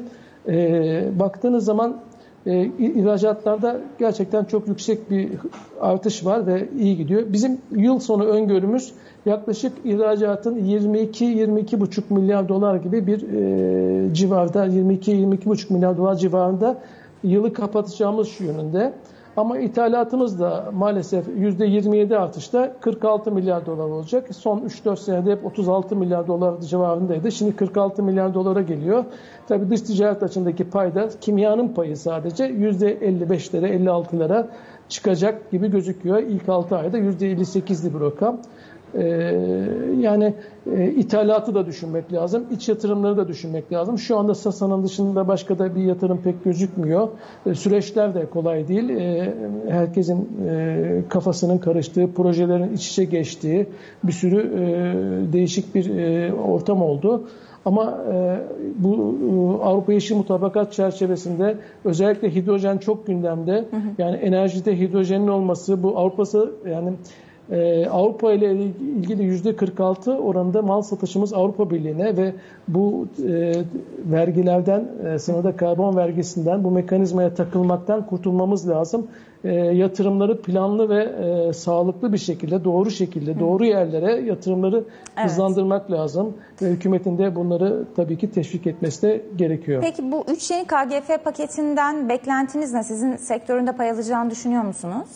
Baktığınız zaman ihracatlarda gerçekten çok yüksek bir artış var ve iyi gidiyor. Bizim yıl sonu öngörümüz yaklaşık ihracatın 22-22,5 milyar dolar gibi bir civarda, 22-22,5 milyar dolar civarında yılı kapatacağımız şu yönünde. Ama ithalatımız da maalesef %27 artışta 46 milyar dolar olacak. Son 3-4 senede hep 36 milyar dolar civarındaydı. Şimdi 46 milyar dolara geliyor. Tabii dış ticaret açısındaki payda, kimyanın payı sadece %55'lere, 56'lara çıkacak gibi gözüküyor. İlk 6 ayda %58'li bir rakam. Yani ithalatı da düşünmek lazım, iç yatırımları da düşünmek lazım. Şu anda Sasa'nın dışında başka da bir yatırım pek gözükmüyor. Süreçler de kolay değil. Herkesin kafasının karıştığı, projelerin iç içe geçtiği bir sürü değişik bir ortam oldu. Ama bu Avrupa Yeşil Mutabakat çerçevesinde özellikle hidrojen çok gündemde. Yani enerjide hidrojenin olması, bu Avrupa'sı yani Avrupa ile ilgili %46 oranında mal satışımız Avrupa Birliği'ne ve bu vergilerden, sınırda karbon vergisinden, bu mekanizmaya takılmaktan kurtulmamız lazım. Yatırımları planlı ve sağlıklı bir şekilde, doğru şekilde, doğru yerlere yatırımları hızlandırmak lazım. Ve hükümetin de bunları tabii ki teşvik etmesi de gerekiyor. Peki bu 3 yeni KGF paketinden beklentiniz ne? Sizin sektöründe pay alacağını düşünüyor musunuz?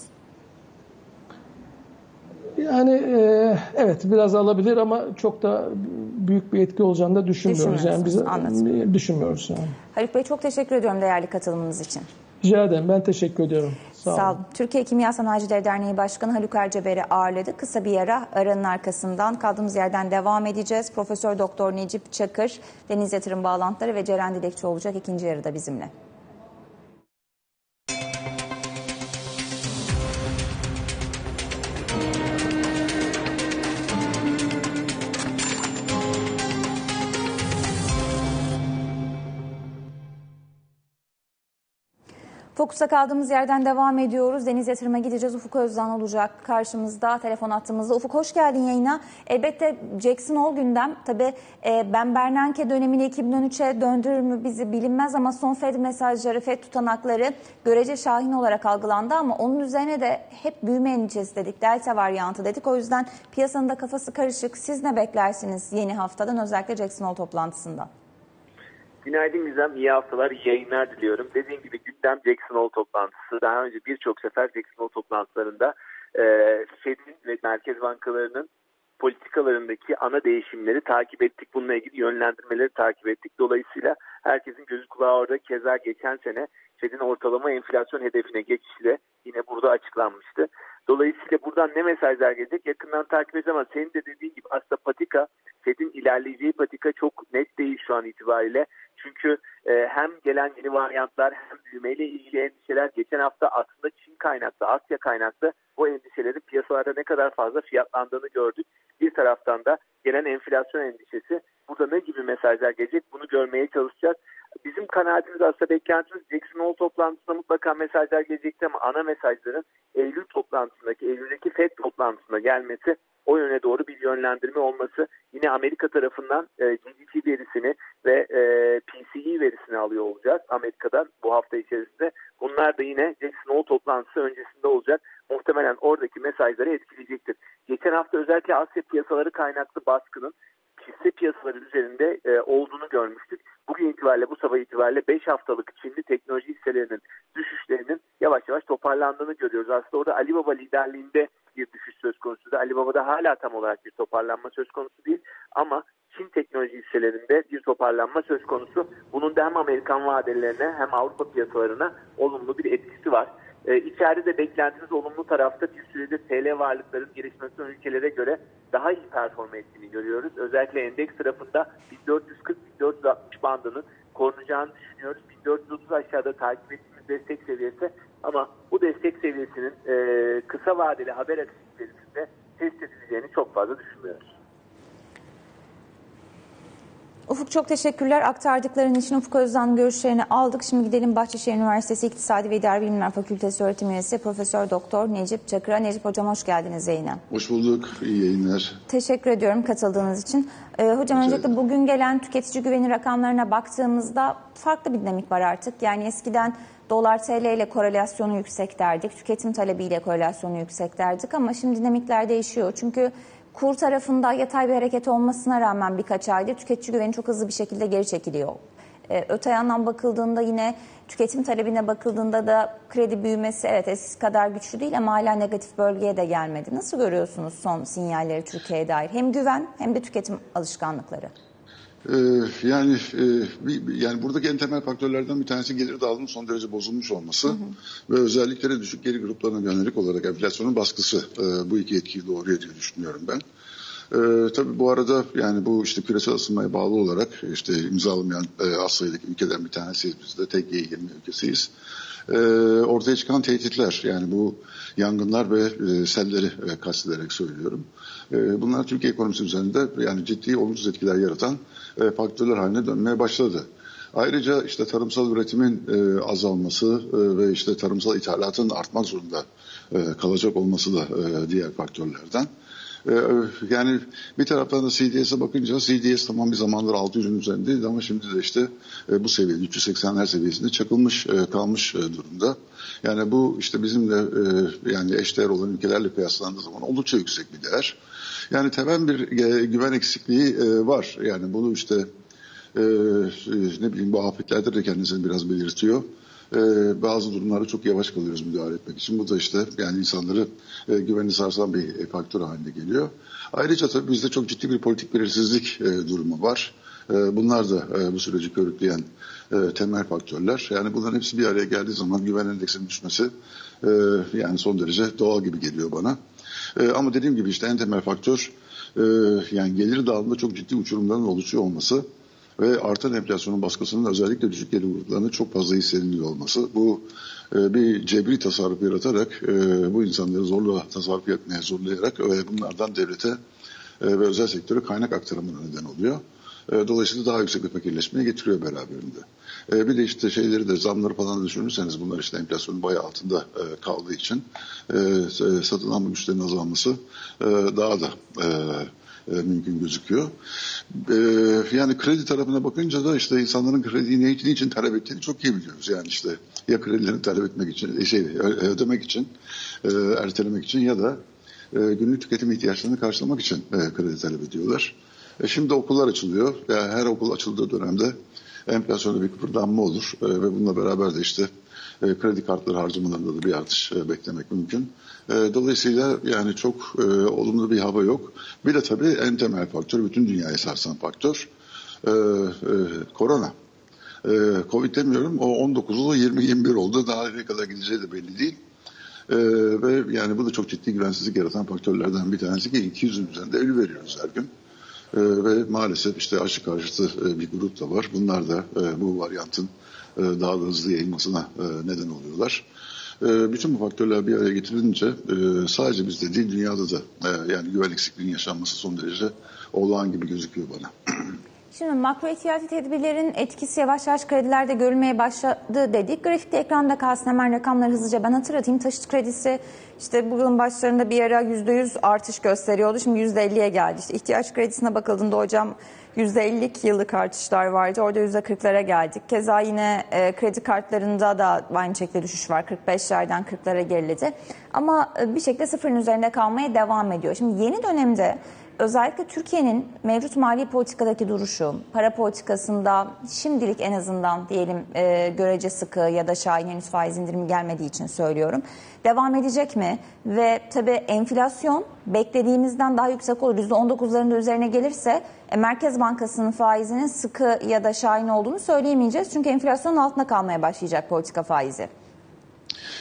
Yani evet biraz alabilir ama çok da büyük bir etki olacağını da düşünmüyoruz. Yani biz düşünmüyoruz. Yani. Haluk Bey çok teşekkür ediyorum değerli katılımınız için. Rica ederim. Ben teşekkür ediyorum. Sağ olun. Türkiye Kimya Sanayicileri Derneği Başkanı Haluk Erceber'i ağırladık. Kısa bir aranın arkasından kaldığımız yerden devam edeceğiz. Profesör Doktor Necip Çakır, Deniz Yatırım Bağlantıları ve Ceren Dilekçi olacak ikinci yarıda bizimle. Fokus'a kaldığımız yerden devam ediyoruz. Deniz Yatırım'a gideceğiz. Ufuk Özdan olacak karşımızda, telefon attığımızda. Ufuk hoş geldin yayına. Elbette Jackson Hole gündem. Tabii Ben Bernanke dönemini 2013'e döndürür mü bizi bilinmez ama son Fed mesajları, Fed tutanakları görece şahin olarak algılandı ama onun üzerine de hep büyüme endişesi dedik. Delta varyantı dedik. O yüzden piyasanın da kafası karışık. Siz ne beklersiniz yeni haftadan, özellikle Jackson Hole toplantısında? Günaydın Gizem, iyi haftalar, iyi yayınlar diliyorum. Dediğim gibi gündem Jackson Hole toplantısı. Daha önce birçok sefer Jackson Hole toplantılarında Fed'in ve merkez bankalarının politikalarındaki ana değişimleri takip ettik. Bununla ilgili yönlendirmeleri takip ettik. Dolayısıyla herkesin gözü kulağı orada. Keza geçen sene Fed'in ortalama enflasyon hedefine geçişi de yine burada açıklanmıştı. Dolayısıyla buradan ne mesajlar gelecek yakından takip edeceğiz ama senin de dediğin gibi aslında patika, Fed'in ilerleyeceği patika çok net değil şu an itibariyle. Çünkü hem gelen yeni varyantlar hem büyümeyle ilgili endişeler geçen hafta aslında Çin kaynaklı, Asya kaynaklı bu endişelerin piyasalarda ne kadar fazla fiyatlandığını gördük. Bir taraftan da gelen enflasyon endişesi, burada ne gibi mesajlar gelecek bunu görmeye çalışacağız. Bizim kanaatimiz aslında beklentimiz Jackson Hole toplantısında mutlaka mesajlar gelecekti ama ana mesajların Eylül'deki Fed toplantısında gelmesi, o yöne doğru bir yönlendirme olması, yine Amerika tarafından GDP verisini ve PCE verisini alıyor olacağız Amerika'dan bu hafta içerisinde. Bunlar da yine Jackson Hole toplantısı öncesinde olacak. Muhtemelen oradaki mesajları etkileyecektir. Geçen hafta özellikle Asya piyasaları kaynaklı baskının hisse piyasaları üzerinde olduğunu görmüştük. Bugün itibariyle, bu sabah itibariyle 5 haftalık Çinli teknoloji hisselerinin düşüşlerinin yavaş yavaş toparlandığını görüyoruz. Aslında orada Alibaba liderliğinde bir düşüş söz konusu. Alibaba'da hala tam olarak bir toparlanma söz konusu değil ama Çin teknoloji hisselerinde bir toparlanma söz konusu. Bunun da hem Amerikan vadelerine hem Avrupa piyasalarına olumlu bir etkisi var. İçeride de beklentimiz olumlu tarafta, bir süredir TL varlıkların gelişmekte olan ülkelere göre daha iyi perform ettiğini görüyoruz. Özellikle endeks tarafında 1440-1460 bandının korunacağını düşünüyoruz. 1430 aşağıda takip ettiğimiz destek seviyesi ama bu destek seviyesinin kısa vadeli haber akışı içerisinde test edileceğini çok fazla düşünmüyoruz. Ufuk çok teşekkürler. Aktardıkların için Ufuk Özdağ'ın görüşlerini aldık. Şimdi gidelim Bahçeşehir Üniversitesi İktisadi ve İdari Bilimler Fakültesi öğretim üyesi Profesör Doktor Necip Çakır'a. Necip Hocam hoş geldiniz yayına. Hoş bulduk. İyi yayınlar. Teşekkür ediyorum katıldığınız için. Hocam öncelikle bugün gelen tüketici güveni rakamlarına baktığımızda farklı bir dinamik var artık. Yani eskiden dolar TL ile korelasyonu yüksek derdik. Tüketim talebiyle korelasyonu yüksek derdik ama şimdi dinamikler değişiyor. Çünkü kur tarafında yatay bir hareket olmasına rağmen birkaç aydır tüketici güveni çok hızlı bir şekilde geri çekiliyor. Öte yandan bakıldığında yine tüketim talebine bakıldığında da kredi büyümesi evet eskisi kadar güçlü değil ama hala negatif bölgeye de gelmedi. Nasıl görüyorsunuz son sinyalleri Türkiye'ye dair? Hem güven hem de tüketim alışkanlıkları. Yani buradaki en temel faktörlerden bir tanesi gelir dağılımının son derece bozulmuş olması ve özellikle de düşük gelir gruplarına yönelik olarak enflasyonun baskısı bu iki etkiyi doğuruyor diye düşünüyorum ben. Tabii bu arada yani bu işte küresel ısınmaya bağlı olarak işte imzalamayan az sayıdaki ülkeden bir tanesiyiz biz de tek G20 ülkesiyiz. Ortaya çıkan tehditler yani bu yangınlar ve selleri kastederek söylüyorum. Bunlar Türkiye ekonomisi üzerinde yani ciddi olumsuz etkiler yaratan faktörler haline dönmeye başladı. Ayrıca işte tarımsal üretimin azalması ve işte tarımsal ithalatın artmak zorunda kalacak olması da diğer faktörlerden. Yani bir taraftan da CDS'e bakınca CDS tamam bir zamanlar 600'ün üzerindeydi ama şimdi de işte bu seviyede 380'ler seviyesinde çakılmış kalmış durumda. Yani bu işte bizimle yani eşdeğer olan ülkelerle kıyaslandığı zaman oldukça yüksek bir değer. Yani temel bir güven eksikliği var. Yani bunu işte ne bileyim bu afetlerde de kendisini biraz belirtiyor. Bazı durumlarda çok yavaş kalıyoruz müdahale etmek için. Bu da işte yani insanları güvenini sarsan bir faktör haline geliyor. Ayrıca tabii bizde çok ciddi bir politik belirsizlik durumu var. Bunlar da bu süreci körükleyen temel faktörler. Yani bunların hepsi bir araya geldiği zaman güven endeksinin düşmesi yani son derece doğal gibi geliyor bana. Ama dediğim gibi işte en temel faktör yani gelir dağılımında çok ciddi uçurumların oluşuyor olması ve artan enflasyonun baskısının özellikle düşük gelir gruplarında çok fazla hissediliyor olması. Bu bir cebri tasarruf yaratarak bu insanları zorla tasarruf yapmaya zorlayarak bunlardan devlete ve özel sektöre kaynak aktarımına neden oluyor. Dolayısıyla daha yüksek bir fakirleşmeye getiriyor beraberinde. Bir de işte şeyleri de zamları falan da düşünürseniz bunlar işte enflasyonun bayağı altında kaldığı için satın alma güçlerinin azalması daha da mümkün gözüküyor. Yani kredi tarafına bakınca da işte insanların krediyi ne için talep ettiğini çok iyi biliyoruz. Yani işte ya kredilerini talep etmek için, ödemek için, ertelemek için ya da günlük tüketim ihtiyaçlarını karşılamak için kredi talep ediyorlar. Şimdi okullar açılıyor. Yani her okul açıldığı dönemde enflasyonda bir kıpırdanma olur ve bununla beraber de işte kredi kartları harcamalarında da bir artış beklemek mümkün. Dolayısıyla yani çok olumlu bir hava yok. Bir de tabii en temel faktör, bütün dünyayı sarsan faktör korona. Covid demiyorum, o 19 oldu, 20-21 oldu. Daha ne kadar gideceği de belli değil. Ve yani bu da çok ciddi güvensizlik yaratan faktörlerden bir tanesi ki 200'ün üzerinde ölü veriyoruz her gün. Ve maalesef işte aşı karşıtı bir grup da var. Bunlar da bu varyantın daha da hızlı yayılmasına neden oluyorlar. Bütün bu faktörler bir araya getirilince sadece bizde değil dünyada da yani güven eksikliğinin yaşanması son derece olağan gibi gözüküyor bana. Şimdi makro ihtiyati tedbirlerin etkisi yavaş yavaş kredilerde görülmeye başladı dedik. Grafikte ekranda kalsın hemen rakamları hızlıca ben hatırlatayım. Taşıt kredisi işte bu yılın başlarında bir ara %100 artış gösteriyordu. Şimdi %50'ye geldi. İşte ihtiyaç kredisine bakıldığında hocam %50'lik yıllık artışlar vardı. Orada %40'lara geldik. Keza yine kredi kartlarında da aynı şekilde düşüş var. 45'lerden 40'lara geriledi. Ama bir şekilde sıfırın üzerinde kalmaya devam ediyor. Şimdi yeni dönemde özellikle Türkiye'nin mevcut mali politikadaki duruşu, para politikasında şimdilik en azından diyelim görece sıkı ya da şahin henüz faiz indirimi gelmediği için söylüyorum. Devam edecek mi? Ve tabii enflasyon beklediğimizden daha yüksek olur. %19'ların da üzerine gelirse Merkez Bankası'nın faizinin sıkı ya da şahin olduğunu söyleyemeyeceğiz. Çünkü enflasyonun altında kalmaya başlayacak politika faizi.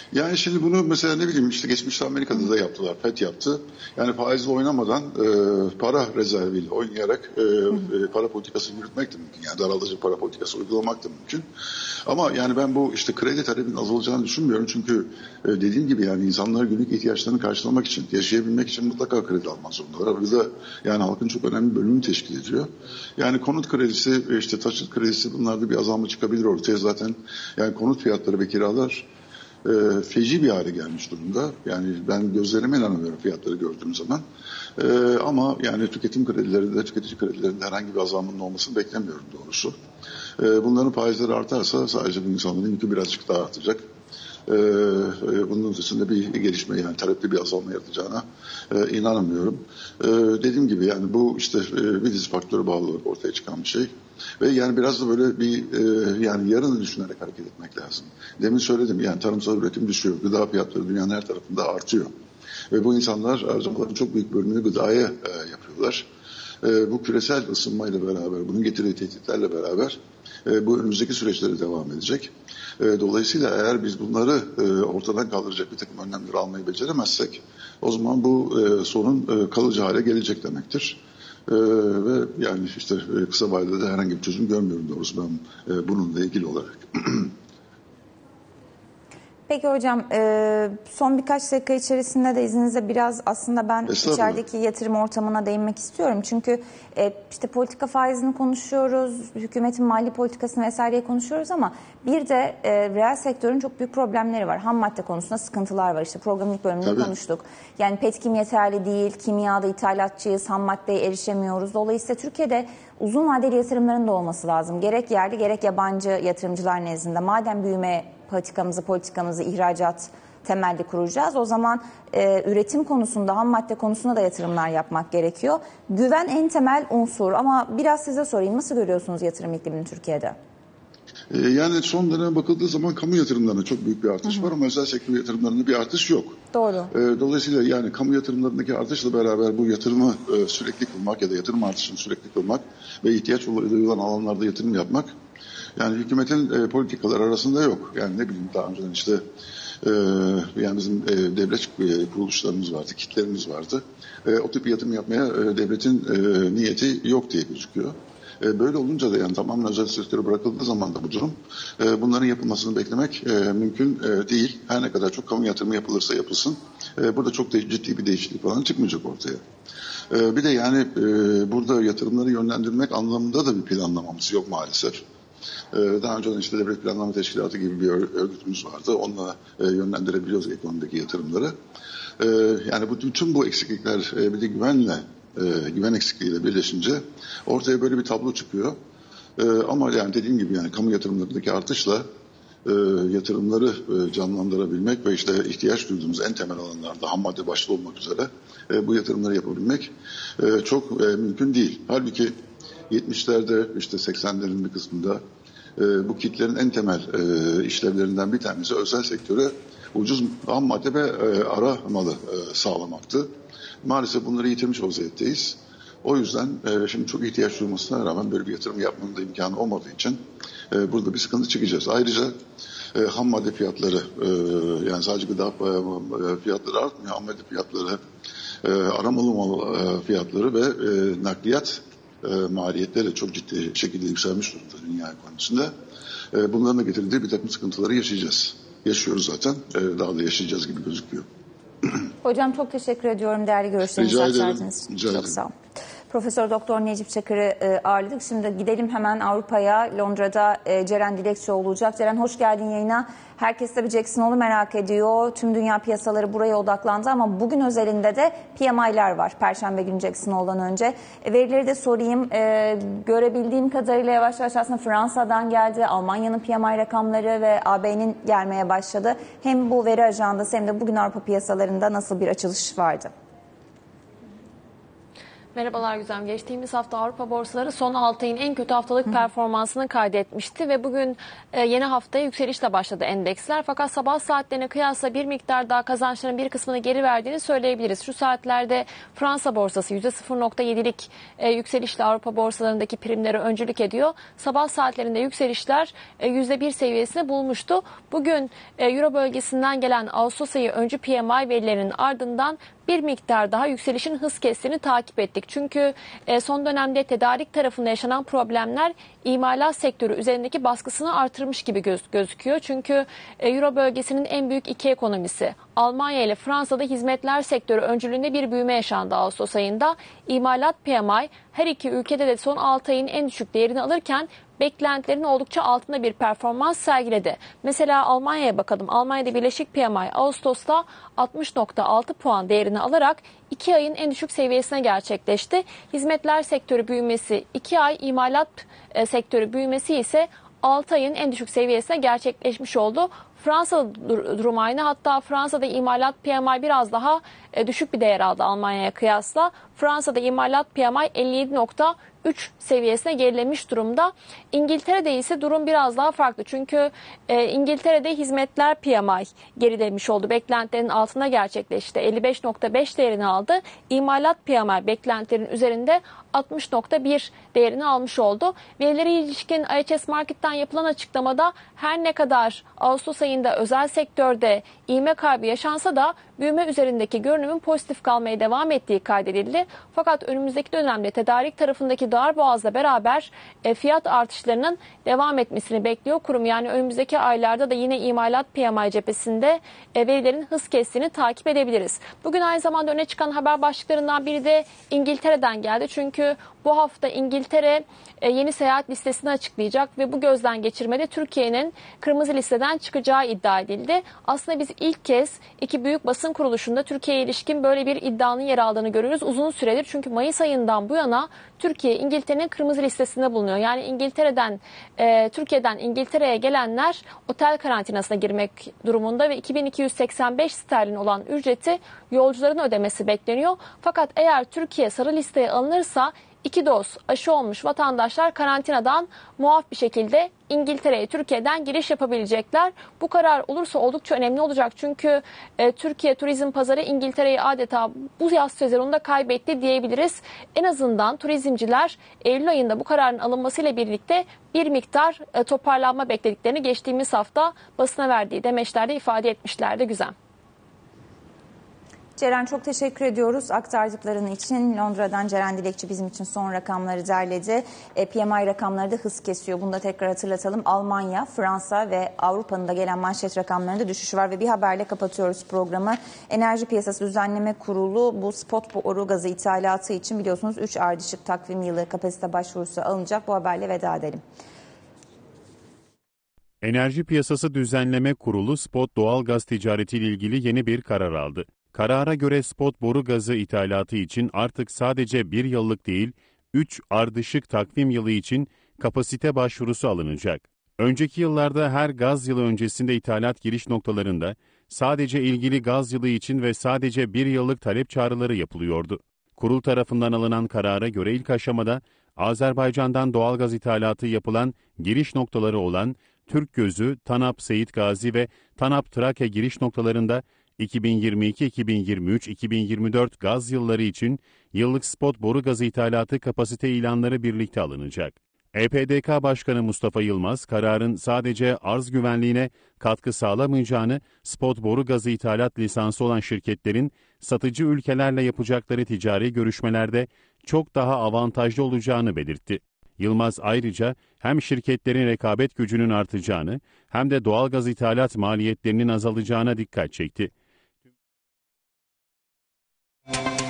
Yani şimdi bunu mesela ne bileyim işte geçmişte Amerika'da da yaptılar. FED yaptı. Yani faizle oynamadan para rezerviyle oynayarak para politikası yürütmek de mümkün. Yani daraltıcı para politikası uygulamak da mümkün. Ama yani ben bu işte kredi talebinin azalacağını düşünmüyorum. Çünkü dediğim gibi yani insanlar günlük ihtiyaçlarını karşılamak için, yaşayabilmek için mutlaka kredi almak zorundalar. Bu da yani halkın çok önemli bir bölümünü teşkil ediyor. Yani konut kredisi, işte taşıt kredisi bunlarda bir azalma çıkabilir ortaya zaten. Yani konut fiyatları ve kiralar feci bir hale gelmiş durumda. Yani ben gözlerime inanamıyorum fiyatları gördüğüm zaman. Ama yani tüketim kredilerinde, tüketici kredilerinde herhangi bir azalmanın olmasını beklemiyorum doğrusu. Bunların faizleri artarsa sadece bu insanların yükü birazcık daha artacak. Bunun ötesinde bir gelişme yani talepte bir azalma yaratacağına inanamıyorum. Dediğim gibi yani bu işte bir dizi faktörü bağlı ortaya çıkan bir şey. Ve yani biraz da böyle bir yani yarını düşünerek hareket etmek lazım. Demin söyledim yani tarımsal üretim düşüyor. Gıda fiyatları dünyanın her tarafında artıyor. Ve bu insanlar harcamaların çok büyük bölümünü gıdaya yapıyorlar. Bu küresel ısınmayla beraber, bunun getirdiği tehditlerle beraber bu önümüzdeki süreçleri devam edecek. Dolayısıyla eğer biz bunları ortadan kaldıracak bir takım önlemleri almayı beceremezsek o zaman bu sorun kalıcı hale gelecek demektir. Ve yani işte kısa vadede de herhangi bir çözüm görmüyorum doğrusu ben bununla ilgili olarak. Peki hocam son birkaç dakika içerisinde de izninizle biraz aslında ben içerideki yatırım ortamına değinmek istiyorum. Çünkü işte politika faizini konuşuyoruz, hükümetin mali politikasını vesaireyi konuşuyoruz ama bir de reel sektörün çok büyük problemleri var. Ham madde konusunda sıkıntılar var. İşte programın ilk bölümünde konuştuk. Yani petkim yeterli değil, kimyada ithalatçıyız, ham maddeye erişemiyoruz. Dolayısıyla Türkiye'de uzun vadeli yatırımların da olması lazım. Gerek yerli gerek yabancı yatırımcılar nezdinde. Madem büyüme politikamızı ihracat temelli kuracağız. O zaman üretim konusunda, ham madde konusunda da yatırımlar yapmak gerekiyor. Güven en temel unsur ama biraz size sorayım. Nasıl görüyorsunuz yatırım iklimini Türkiye'de? Yani son döneme bakıldığı zaman kamu yatırımlarında çok büyük bir artış var ama özel sektör yatırımlarında bir artış yok. Doğru. Dolayısıyla yani kamu yatırımlarındaki artışla beraber bu yatırımı sürekli kılmak ya da yatırım artışını sürekli kılmak ve ihtiyaç duyulan alanlarda yatırım yapmak yani hükümetin politikaları arasında yok. Yani ne bileyim daha önceden işte yani bizim devlet kuruluşlarımız vardı, kitlerimiz vardı. O tip yatırım yapmaya devletin niyeti yok diye gözüküyor. Böyle olunca da yani tamamen özel sektöre bırakıldığı zaman da bu durum bunların yapılmasını beklemek mümkün değil. Her ne kadar çok kamu yatırımı yapılırsa yapılsın. Burada çok ciddi bir değişiklik falan çıkmayacak ortaya. Bir de yani burada yatırımları yönlendirmek anlamında da bir planlamamız yok maalesef. Daha önceden işte Devlet Planlama Teşkilatı gibi bir örgütümüz vardı. Onunla yönlendirebiliyoruz ekonomideki yatırımları. Yani bütün bu eksiklikler bir de güven eksikliğiyle birleşince ortaya böyle bir tablo çıkıyor. Ama yani dediğim gibi yani kamu yatırımlarındaki artışla yatırımları canlandırabilmek ve işte ihtiyaç duyduğumuz en temel alanlarda ham madde başta olmak üzere bu yatırımları yapabilmek çok mümkün değil. Halbuki 70'lerde işte 80'lerin bir kısmında bu kitlerin en temel işlevlerinden bir tanesi özel sektöre ucuz ham madde ve ara malı sağlamaktı. Maalesef bunları yitirmiş vaziyetteyiz. O yüzden şimdi çok ihtiyaç duymasına rağmen böyle bir yatırım yapmanın da imkanı olmadığı için burada bir sıkıntı çıkacağız. Ayrıca ham madde fiyatları yani sadece gıda fiyatları artmıyor. Ham madde fiyatları, aramalı mal fiyatları ve nakliyat maliyetleri çok ciddi şekilde yükselmiş durumda dünya ekonomisinde. Bunların da getirdiği bir takım sıkıntıları yaşayacağız. Yaşıyoruz zaten. Daha da yaşayacağız gibi gözüküyor. Hocam çok teşekkür ediyorum değerli görüşlerinizi aktardığınız için. Çok sağ olun. Profesör Doktor Necip Çakır'ı ağırladık. Şimdi gidelim hemen Avrupa'ya. Londra'da Ceren Dilekçioğlu olacak. Ceren hoş geldin yayına. Herkes tabii Jackson Hole'u merak ediyor. Tüm dünya piyasaları buraya odaklandı ama bugün özelinde de PMI'ler var. Perşembe günü Jackson Hole'dan önce. Verileri de sorayım. Görebildiğim kadarıyla yavaş yavaş aslında Fransa'dan geldi. Almanya'nın PMI rakamları ve AB'nin gelmeye başladı. Hem bu veri ajandası hem de bugün Avrupa piyasalarında nasıl bir açılış vardı? Merhabalar Güzem. Geçtiğimiz hafta Avrupa borsaları son 6 ayın en kötü haftalık performansını kaydetmişti ve bugün yeni haftaya yükselişle başladı endeksler. Fakat sabah saatlerine kıyasla bir miktar daha kazançların bir kısmını geri verdiğini söyleyebiliriz. Şu saatlerde Fransa borsası %0.7'lik yükselişle Avrupa borsalarındaki primleri öncülük ediyor. Sabah saatlerinde yükselişler %1 seviyesini bulmuştu. Bugün Euro bölgesinden gelen Ağustos ayı öncü PMI verilerinin ardından bir miktar daha yükselişin hız kestiğini takip ettik. Çünkü son dönemde tedarik tarafında yaşanan problemler imalat sektörü üzerindeki baskısını artırmış gibi gözüküyor. Çünkü Euro bölgesinin en büyük iki ekonomisi Almanya ile Fransa'da hizmetler sektörü öncülüğünde bir büyüme yaşandı Ağustos ayında. İmalat PMI her iki ülkede de son 6 ayın en düşük değerini alırken beklentilerin oldukça altında bir performans sergiledi. Mesela Almanya'ya bakalım. Almanya'da Birleşik PMI Ağustos'ta 60.6 puan değerini alarak 2 ayın en düşük seviyesine gerçekleşti. Hizmetler sektörü büyümesi 2 ay, imalat sektörü büyümesi ise 6 ayın en düşük seviyesine gerçekleşmiş oldu. Fransa durum aynı. Hatta Fransa'da imalat PMI biraz daha düşük bir değer aldı Almanya'ya kıyasla. Fransa'da imalat PMI 57.3 seviyesine gerilemiş durumda. İngiltere'de ise durum biraz daha farklı. Çünkü İngiltere'de hizmetler PMI gerilemiş oldu. Beklentilerin altında gerçekleşti. 55.5 değerini aldı. İmalat PMI beklentilerin üzerinde 60.1 değerini almış oldu. Verilere ilişkin IHS Market'ten yapılan açıklamada her ne kadar Ağustos ayında özel sektörde ivme kaybı yaşansa da büyüme üzerindeki görünümün pozitif kalmaya devam ettiği kaydedildi. Fakat önümüzdeki dönemde tedarik tarafındaki darboğazla beraber fiyat artışlarının devam etmesini bekliyor kurum. Yani önümüzdeki aylarda da yine imalat PMI cephesinde verilerin hız kestiğini takip edebiliriz. Bugün aynı zamanda öne çıkan haber başlıklarından biri de İngiltere'den geldi. Çünkü bu hafta İngiltere yeni seyahat listesini açıklayacak ve bu gözden geçirmede Türkiye'nin kırmızı listeden çıkacağı iddia edildi. Aslında biz ilk kez iki büyük basın kuruluşunda Türkiye'ye ilişkin böyle bir iddianın yer aldığını görüyoruz uzun süredir. Çünkü Mayıs ayından bu yana Türkiye İngiltere'nin kırmızı listesinde bulunuyor. Yani Türkiye'den İngiltere'ye gelenler otel karantinasına girmek durumunda ve 2285 sterlin olan ücreti yolcuların ödemesi bekleniyor. Fakat eğer Türkiye sarı listeye alınırsa 2 doz aşı olmuş vatandaşlar karantinadan muaf bir şekilde İngiltere'ye Türkiye'den giriş yapabilecekler. Bu karar olursa oldukça önemli olacak. Çünkü Türkiye turizm pazarı İngiltere'yi adeta bu yaz sezonunda kaybetti diyebiliriz. En azından turizmciler Eylül ayında bu kararın alınmasıyla birlikte bir miktar toparlanma beklediklerini geçtiğimiz hafta basına verdiği demeçlerde ifade etmişlerdi Güzem. Ceren çok teşekkür ediyoruz aktardıkların için. Londra'dan Ceren Dilekçi bizim için son rakamları derledi. PMI rakamları da hız kesiyor. Bunu da tekrar hatırlatalım. Almanya, Fransa ve Avrupa'nın da gelen manşet rakamlarında düşüş var ve bir haberle kapatıyoruz programı. Enerji Piyasası Düzenleme Kurulu bu spot boru gazı ithalatı için biliyorsunuz 3 ardışık takvim yılı kapasite başvurusu alınacak. Bu haberle veda edelim. Enerji Piyasası Düzenleme Kurulu spot doğalgaz ticaretiyle ilgili yeni bir karar aldı. Karara göre spot boru gazı ithalatı için artık sadece 1 yıllık değil, 3 ardışık takvim yılı için kapasite başvurusu alınacak. Önceki yıllarda her gaz yılı öncesinde ithalat giriş noktalarında sadece ilgili gaz yılı için ve sadece 1 yıllık talep çağrıları yapılıyordu. Kurul tarafından alınan karara göre ilk aşamada Azerbaycan'dan doğalgaz ithalatı yapılan giriş noktaları olan Türkgözü, TANAP Seyit Gazi ve TANAP Trakya giriş noktalarında 2022, 2023, 2024 gaz yılları için yıllık spot boru gazı ithalatı kapasite ilanları birlikte alınacak. EPDK Başkanı Mustafa Yılmaz, kararın sadece arz güvenliğine katkı sağlamayacağını, spot boru gazı ithalat lisansı olan şirketlerin satıcı ülkelerle yapacakları ticari görüşmelerde çok daha avantajlı olacağını belirtti. Yılmaz ayrıca hem şirketlerin rekabet gücünün artacağını hem de doğalgaz ithalat maliyetlerinin azalacağına dikkat çekti.